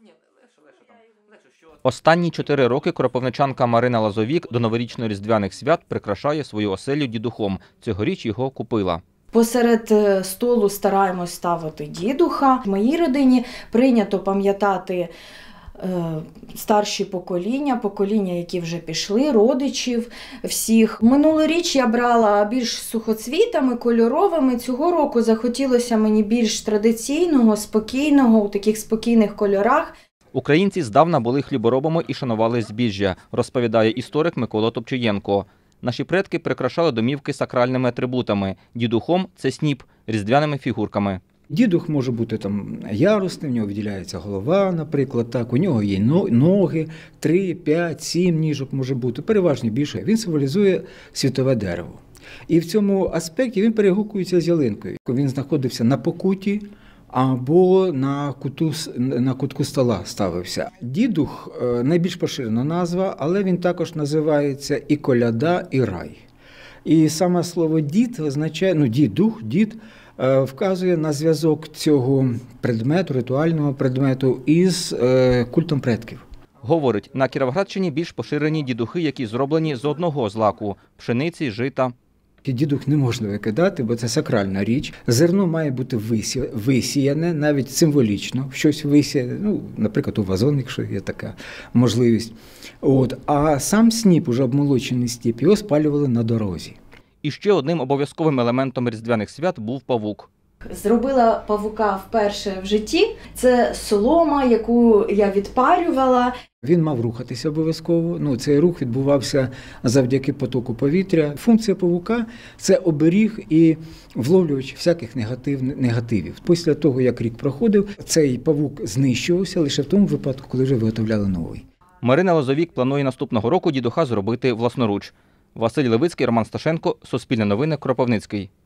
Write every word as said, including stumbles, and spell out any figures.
Останні чотири роки кропивничанка Марина Лазовік до новорічно-різдвяних свят прикрашає свою оселю дідухом. Цьогоріч його купила. Посеред столу стараємось ставити дідуха. В моїй родині прийнято пам'ятати старші покоління, покоління, які вже пішли, родичів всіх. Минулоріч я брала більш сухоцвітами, кольоровими. Цього року захотілося мені більш традиційного, спокійного, у таких спокійних кольорах. Українці здавна були хліборобами і шанували збіжжя, розповідає історик Микола Топчієнко. Наші предки прикрашали домівки сакральними атрибутами. Дідухом – це сніп, різдвяними фігурками. Дідух може бути там ярусний, в нього виділяється голова, наприклад, так, у нього є ноги, три, п'ять, сім ніжок може бути, переважно більше. Він символізує світове дерево. І в цьому аспекті він перегукується з ялинкою. Він знаходився на покуті або на, куту, на кутку стола ставився. Дідух – найбільш поширена назва, але він також називається і коляда, і рай. І саме слово «дід» означає, ну, дідух, дід, вказує на зв'язок цього предмету, ритуального предмету із культом предків. Говорить, на Кіровоградщині більш поширені дідухи, які зроблені з одного злаку – пшениці, жита. Дідух не можна викидати, бо це сакральна річ. Зерно має бути висіяне, навіть символічно, щось висіяне, ну, наприклад, у вазон, якщо є така можливість. От. А сам сніп, уже обмолочений сніп, його спалювали на дорозі. І ще одним обов'язковим елементом різдвяних свят був павук. Зробила павука вперше в житті. Це солома, яку я відпарювала. Він мав рухатися обов'язково. Ну, цей рух відбувався завдяки потоку повітря. Функція павука – це оберіг і вловлювач всяких негатив, негативів. Після того, як рік проходив, цей павук знищувався лише в тому випадку, коли вже виготовляли новий. Марина Лозовік планує наступного року дідуха зробити власноруч. Василь Левицький, Роман Сташенко, Суспільне новини, Кропивницький.